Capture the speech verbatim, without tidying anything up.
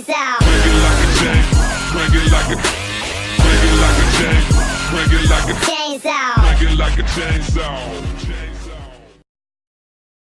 chainsaw. Bring it like a chain, bring it like a, bring it like a chain, bring it like a Chainsaw. bring it like a chainsaw.